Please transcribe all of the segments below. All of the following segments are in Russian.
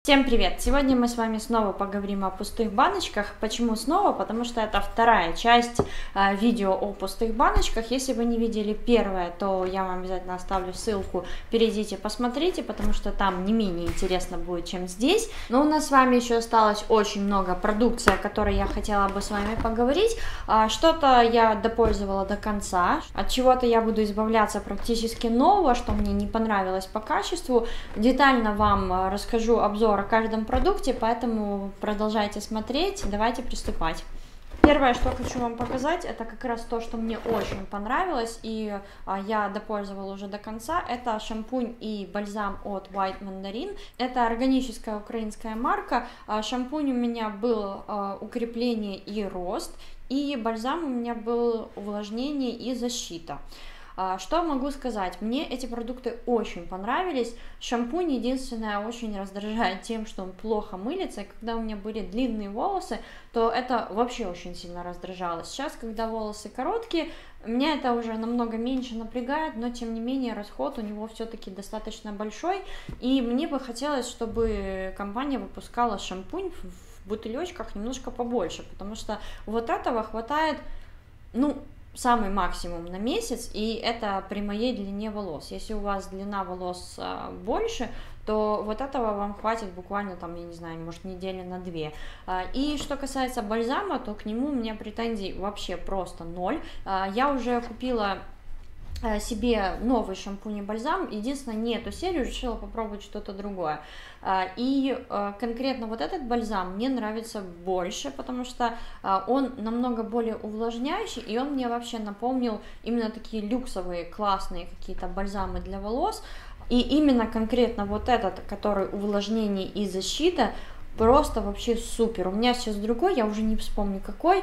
Всем привет! Сегодня мы с вами снова поговорим о пустых баночках. Почему снова? Потому что это вторая часть видео о пустых баночках. Если вы не видели первое, то я вам обязательно оставлю ссылку. Перейдите, посмотрите, потому что там не менее интересно будет, чем здесь. Но у нас с вами еще осталось очень много продукции, о которой я хотела бы с вами поговорить. Что-то я допользовала до конца, от чего-то я буду избавляться практически нового, что мне не понравилось по качеству. Детально вам расскажу обзор о каждом продукте, поэтому продолжайте смотреть, давайте приступать. Первое, что хочу вам показать, это как раз то, что мне очень понравилось, и я допользовала уже до конца. Это шампунь и бальзам от White Mandarin. Это органическая украинская марка. Шампунь у меня был укрепление и рост, и бальзам у меня был увлажнение и защита. Что могу сказать? Мне эти продукты очень понравились. Шампунь единственное очень раздражает тем, что он плохо мылится. И когда у меня были длинные волосы, то это вообще очень сильно раздражало. Сейчас, когда волосы короткие, меня это уже намного меньше напрягает, но тем не менее расход у него все-таки достаточно большой. И мне бы хотелось, чтобы компания выпускала шампунь в бутылечках немножко побольше, потому что вот этого хватает, самый максимум на месяц, и это при моей длине волос. Если у вас длина волос больше, то вот этого вам хватит буквально там, я не знаю, может недели на 2. И что касается бальзама, то к нему у меня претензий вообще просто ноль. Я уже купила себе новый шампунь и бальзам, единственное, не эту серию, решила попробовать что-то другое. И конкретно вот этот бальзам мне нравится больше, потому что он намного более увлажняющий, и он мне вообще напомнил именно такие люксовые, классные какие-то бальзамы для волос. И именно конкретно вот этот, который увлажнение и защита, просто вообще супер. У меня сейчас другой, я уже не вспомню какой,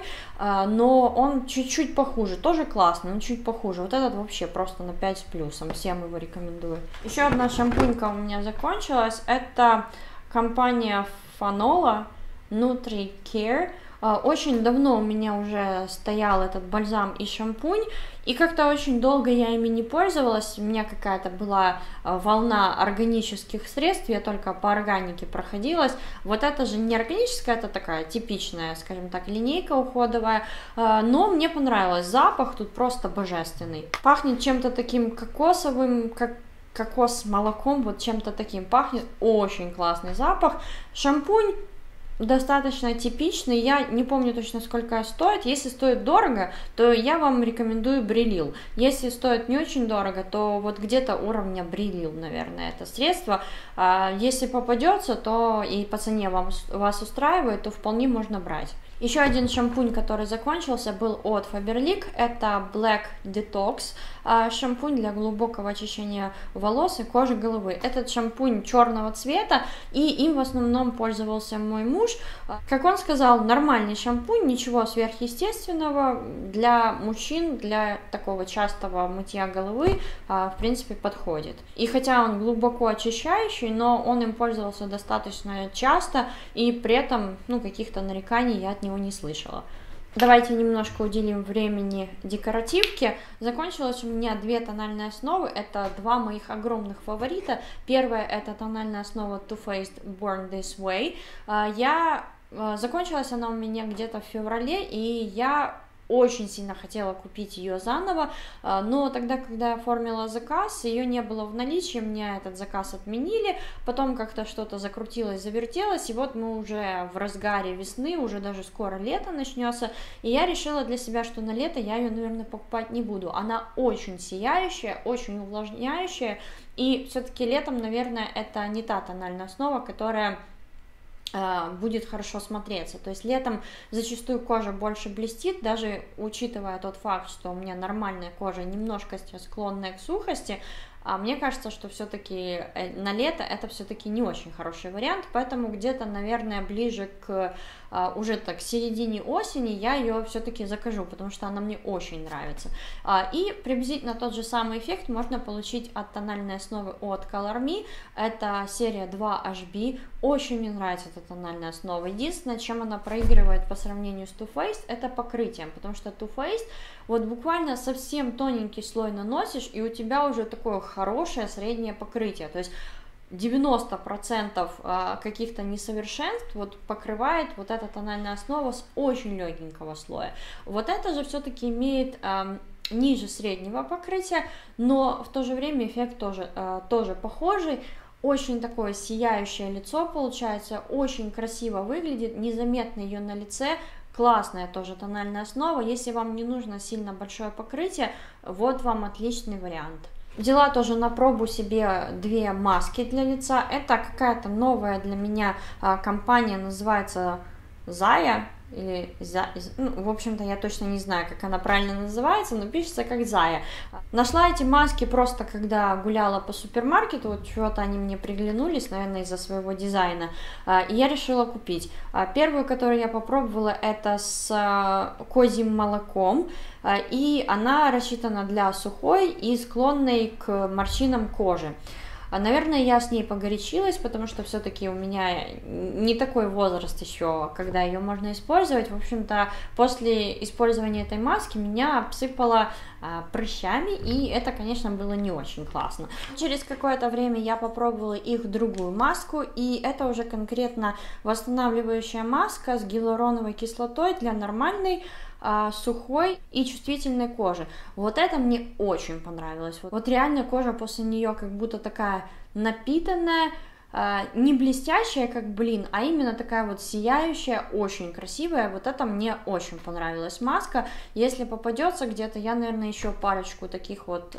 но он чуть-чуть похуже, тоже классный, но чуть похуже. Вот этот вообще просто на 5 с плюсом, всем его рекомендую. Еще одна шампунька у меня закончилась, это компания Fanola Nutri Care. Очень давно у меня уже стоял этот бальзам и шампунь, и как-то очень долго я ими не пользовалась, у меня какая-то была волна органических средств, я только по органике проходилась. Вот это же не органическая, это такая типичная, скажем так, линейка уходовая, но мне понравилось, запах тут просто божественный. Пахнет чем-то таким кокосовым, как кокос с молоком, вот чем-то таким пахнет, очень классный запах. Шампунь достаточно типичный, я не помню точно, сколько стоит. Если стоит дорого, то я вам рекомендую Брилил. Если стоит не очень дорого, то вот где-то уровня Брилил, наверное, это средство. Если попадется, то и по цене вас устраивает, то вполне можно брать. Еще один шампунь, который закончился, был от Faberlic, это Black Detox, шампунь для глубокого очищения волос и кожи головы. Этот шампунь черного цвета, и им в основном пользовался мой муж. Как он сказал, нормальный шампунь, ничего сверхъестественного, для мужчин, для такого частого мытья головы, в принципе, подходит. И хотя он глубоко очищающий, но он им пользовался достаточно часто, и при этом, каких-то нареканий я от него не слышала. Давайте немножко уделим времени декоративке. Закончилось у меня две тональные основы, это два моих огромных фаворита. Первая это тональная основа Too Faced Born This Way. Закончилась она у меня где-то в феврале, и я очень сильно хотела купить ее заново, но тогда, когда я оформила заказ, ее не было в наличии, мне этот заказ отменили, потом как-то что-то закрутилось, завертелось, и вот мы уже в разгаре весны, уже даже скоро лето начнется, и я решила для себя, что на лето я ее, наверное, покупать не буду. Она очень сияющая, очень увлажняющая, и все-таки летом, наверное, это не та тональная основа, которая будет хорошо смотреться. То есть летом зачастую кожа больше блестит, даже учитывая тот факт, что у меня нормальная кожа, немножко сейчас склонная к сухости, мне кажется, что все-таки на лето это все-таки не очень хороший вариант, поэтому где-то, наверное, ближе к уже так середине осени я ее все-таки закажу, потому что она мне очень нравится. И приблизительно тот же самый эффект можно получить от тональной основы от Color Me, это серия 2HB, очень мне нравится эта тональная основа. Единственное, чем она проигрывает по сравнению с Too Faced, это покрытием, потому что Too Faced вот буквально совсем тоненький слой наносишь, и у тебя уже такое хорошее среднее покрытие, то есть 90% каких-то несовершенств вот покрывает вот эта тональная основа с очень легенького слоя. Вот это же все-таки имеет ниже среднего покрытия, но в то же время эффект тоже похожий. Очень такое сияющее лицо получается, очень красиво выглядит, незаметно ее на лице. Классная тоже тональная основа. Если вам не нужно сильно большое покрытие, вот вам отличный вариант. Взяла тоже на пробу себе 2 маски для лица. Это какая-то новая для меня компания, называется Зая. Или в общем-то, я точно не знаю, как она правильно называется, но пишется как Зая. Нашла эти маски просто, когда гуляла по супермаркету, вот чего-то они мне приглянулись, наверное, из-за своего дизайна, и я решила купить. Первую, которую я попробовала, это с козьим молоком, и она рассчитана для сухой и склонной к морщинам кожи. Наверное, я с ней погорячилась, потому что все-таки у меня не такой возраст еще, когда ее можно использовать. В общем-то, после использования этой маски меня обсыпало прыщами, и это, конечно, было не очень классно. Через какое-то время я попробовала их другую маску, и это уже конкретно восстанавливающая маска с гиалуроновой кислотой для нормальной, сухой и чувствительной кожи. Вот это мне очень понравилось. Вот реально кожа после нее как будто такая напитанная, не блестящая, как блин, а именно такая вот сияющая, очень красивая. Вот это мне очень понравилась маска. Если попадется где-то, я, наверное, еще парочку таких вот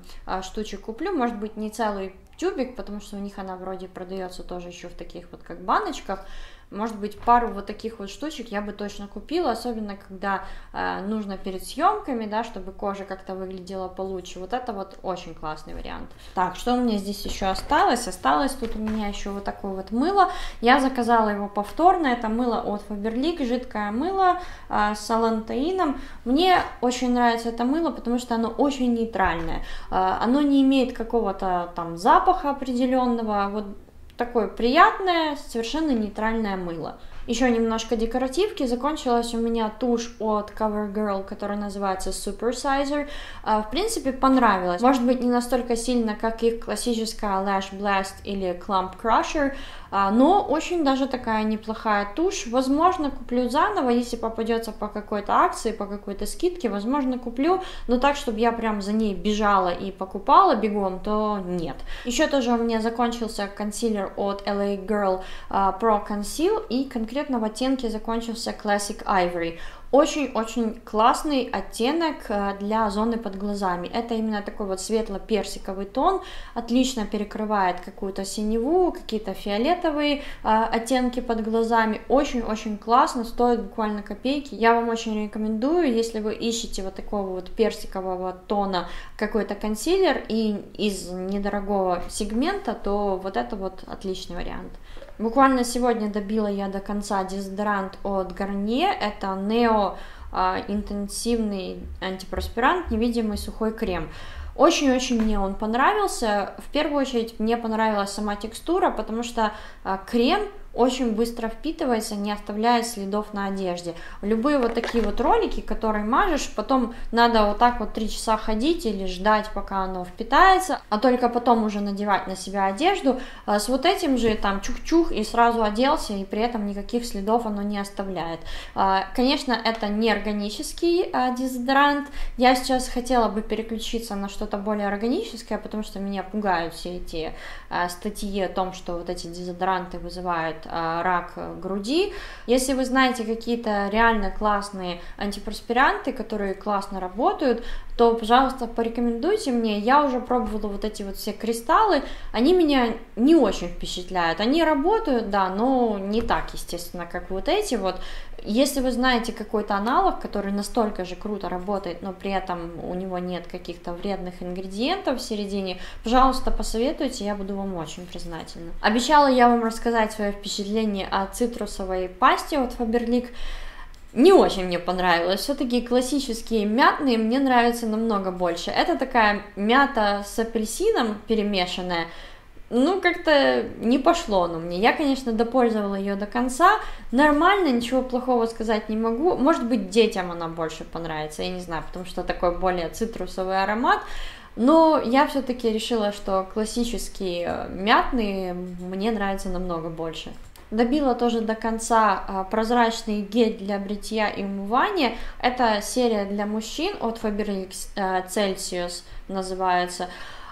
штучек куплю. Может быть, не целый тюбик, потому что у них она вроде продается тоже еще в таких вот как баночках. Может быть, пару вот таких вот штучек я бы точно купила, особенно когда нужно перед съемками, да, чтобы кожа как-то выглядела получше. Вот это вот очень классный вариант. Так, что у меня здесь еще осталось? Осталось тут у меня еще вот такое вот мыло. Я заказала его повторно. Это мыло от Faberlic, жидкое мыло с алантаином. Мне очень нравится это мыло, потому что оно очень нейтральное. Оно не имеет какого-то там запаха определенного. Вот такое приятное, совершенно нейтральное мыло. Еще немножко декоративки. Закончилась у меня тушь от CoverGirl, которая называется Super Sizer. В принципе, понравилось. Может быть, не настолько сильно, как их классическая Lash Blast или Clump Crusher, но очень даже такая неплохая тушь. Возможно, куплю заново, если попадется по какой-то акции, по какой-то скидке, возможно, куплю, но так, чтобы я прям за ней бежала и покупала бегом, то нет. Еще тоже у меня закончился консилер от LA Girl Pro Conceal, и конкретно в оттенке закончился Classic Ivory. Очень-очень классный оттенок для зоны под глазами. Это именно такой вот светло-персиковый тон, отлично перекрывает какую-то синеву, какие-то фиолетовые оттенки под глазами. Очень-очень классно, стоит буквально копейки. Я вам очень рекомендую, если вы ищете вот такого вот персикового тона какой-то консилер и из недорогого сегмента, то вот это вот отличный вариант. Буквально сегодня добила я до конца дезодорант от Garnier, это Neo интенсивный антиперспирант, невидимый сухой крем. Очень-очень мне он понравился. В первую очередь мне понравилась сама текстура, потому что крем очень быстро впитывается, не оставляя следов на одежде. Любые вот такие вот ролики, которые мажешь, потом надо вот так вот 3 часа ходить или ждать, пока оно впитается, а только потом уже надевать на себя одежду. С вот этим же там чух-чух и сразу оделся, и при этом никаких следов оно не оставляет. Конечно, это не органический дезодорант. Я сейчас хотела бы переключиться на что-то более органическое, потому что меня пугают все эти статьи о том, что вот эти дезодоранты вызывают рак груди. Если вы знаете какие-то реально классные антиперспиранты, которые классно работают, то, пожалуйста, порекомендуйте мне. Я уже пробовала вот эти вот все кристаллы, они меня не очень впечатляют. Они работают, да, но не так, естественно, как вот эти вот. Если вы знаете какой-то аналог, который настолько же круто работает, но при этом у него нет каких-то вредных ингредиентов в середине, пожалуйста, посоветуйте, я буду вам очень признательна. Обещала я вам рассказать свое впечатление о цитрусовой пасте от Faberlic. Не очень мне понравилось. Все-таки классические мятные мне нравятся намного больше. Это такая мята с апельсином перемешанная. Ну, как-то не пошло оно мне. Я, конечно, допользовала ее до конца. Нормально, ничего плохого сказать не могу. Может быть, детям она больше понравится, я не знаю, потому что такой более цитрусовый аромат. Но я все-таки решила, что классический мятный мне нравится намного больше. Добила тоже до конца прозрачный гель для бритья и умывания. Это серия для мужчин от Faberlic Celsius называется.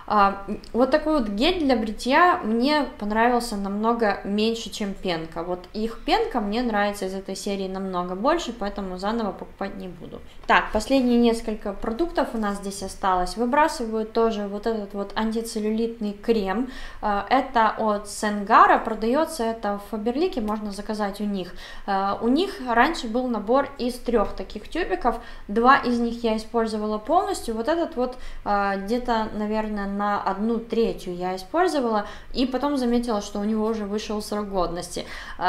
Вот такой вот гель для бритья мне понравился намного меньше, чем пенка. Вот их пенка мне нравится из этой серии намного больше, поэтому заново покупать не буду. Так, последние несколько продуктов у нас здесь осталось. Выбрасываю тоже вот этот вот антицеллюлитный крем. Это от Сенгара, продается это в Фаберлике, можно заказать у них. У них раньше был набор из 3 таких тюбиков, 2 из них я использовала полностью. Вот этот вот где-то, наверное, на 1/3 я использовала, и потом заметила, что у него уже вышел срок годности.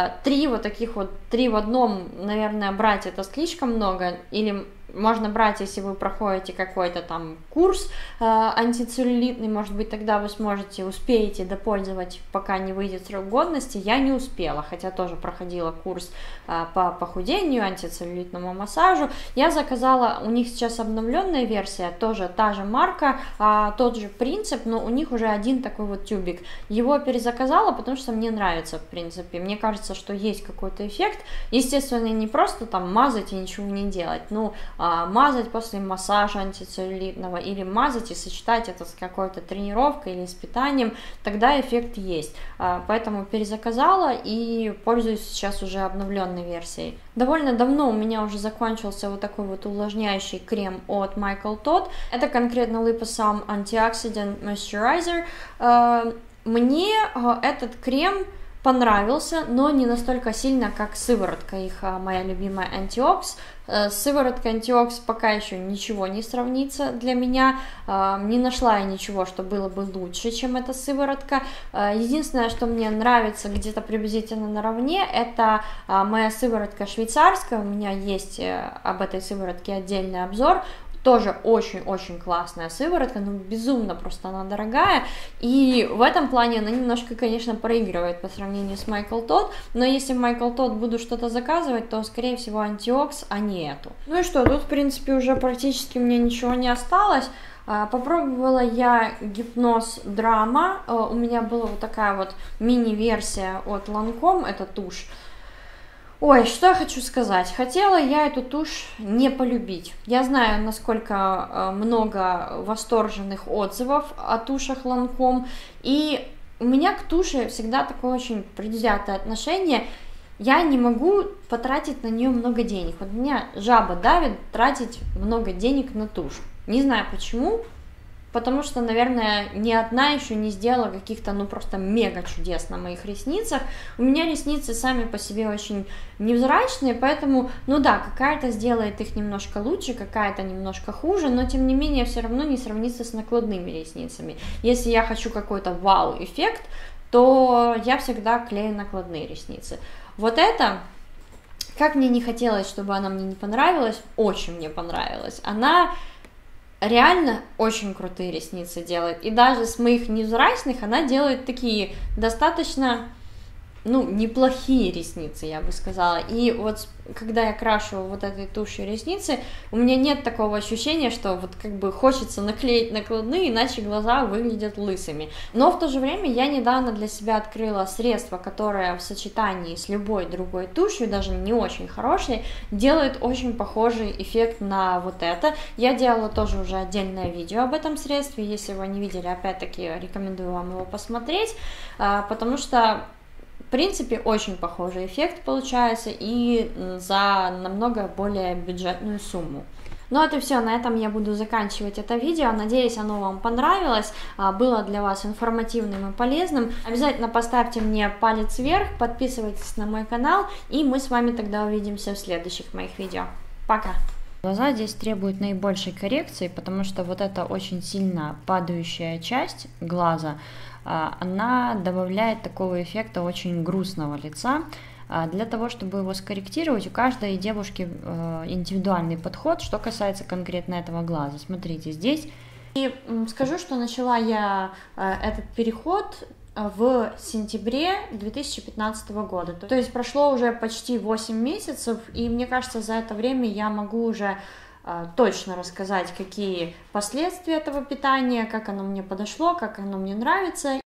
3 вот таких вот, 3 в одном, наверное, брать это слишком много, или можно брать, если вы проходите какой-то там курс антицеллюлитный, может быть, тогда вы успеете допользовать, пока не выйдет срок годности. Я не успела, хотя тоже проходила курс по похудению, антицеллюлитному массажу. Я заказала, у них сейчас обновленная версия, тоже та же марка, тот же принцип, но у них уже один такой вот тюбик. Его перезаказала, потому что мне нравится, в принципе. Мне кажется, что есть какой-то эффект. Естественно, не просто там мазать и ничего не делать, ну, мазать после массажа антицеллюлитного или мазать и сочетать это с какой-то тренировкой или с питанием, тогда эффект есть. Поэтому перезаказала и пользуюсь сейчас уже обновленной версией. Довольно давно у меня уже закончился вот такой вот увлажняющий крем от Michael Todd. Это конкретно Liposome Antioxidant Moisturizer. Мне этот крем понравился, но не настолько сильно, как сыворотка их, моя любимая Antiox. С сывороткой Antiox пока еще ничего не сравнится для меня, не нашла я ничего, что было бы лучше, чем эта сыворотка. Единственное, что мне нравится где-то приблизительно наравне, это моя сыворотка швейцарская, у меня есть об этой сыворотке отдельный обзор. Тоже очень-очень классная сыворотка, но безумно просто она дорогая, и в этом плане она немножко, конечно, проигрывает по сравнению с Michael Todd, но если в Michael Todd буду что-то заказывать, то, скорее всего, Antiox, а не эту. Ну и что, тут, в принципе, уже практически мне ничего не осталось. Попробовала я гипноз драма, у меня была вот такая вот мини-версия от Lancome, это тушь. Ой, что я хочу сказать. Хотела я эту тушь не полюбить. Я знаю, насколько много восторженных отзывов о тушах Lancome, и у меня к туше всегда такое очень предвзятое отношение. Я не могу потратить на нее много денег. Вот меня жаба давит тратить много денег на тушь. Не знаю почему. Потому что, наверное, ни одна еще не сделала каких-то, ну, просто мега чудес на моих ресницах. У меня ресницы сами по себе очень невзрачные, поэтому, ну да, какая-то сделает их немножко лучше, какая-то немножко хуже, но, тем не менее, все равно не сравнится с накладными ресницами. Если я хочу какой-то вау-эффект, то я всегда клею накладные ресницы. Вот это, как мне не хотелось, чтобы она мне не понравилась, очень мне понравилась. Она реально очень крутые ресницы делает, и даже с моих невзрачных она делает такие достаточно, ну, неплохие ресницы, я бы сказала. И вот когда я крашу вот этой тушью ресницы, у меня нет такого ощущения, что вот как бы хочется наклеить накладные, иначе глаза выглядят лысыми. Но в то же время я недавно для себя открыла средство, которое в сочетании с любой другой тушью, даже не очень хорошей, делает очень похожий эффект на вот это. Я делала тоже уже отдельное видео об этом средстве, если вы не видели, опять-таки рекомендую вам его посмотреть, потому что в принципе, очень похожий эффект получается и за намного более бюджетную сумму. Ну это все, на этом я буду заканчивать это видео. Надеюсь, оно вам понравилось, было для вас информативным и полезным. Обязательно поставьте мне палец вверх, подписывайтесь на мой канал, и мы с вами тогда увидимся в следующих моих видео. Пока! Глаза здесь требуют наибольшей коррекции, потому что вот эта очень сильно падающая часть глаза, она добавляет такого эффекта очень грустного лица. Для того, чтобы его скорректировать, у каждой девушки индивидуальный подход, что касается конкретно этого глаза. Смотрите, здесь. И скажу, что начала я этот переход в сентябре 2015 года. То есть прошло уже почти 8 месяцев, и мне кажется, за это время я могу уже точно рассказать, какие последствия этого питания, как оно мне подошло, как оно мне нравится.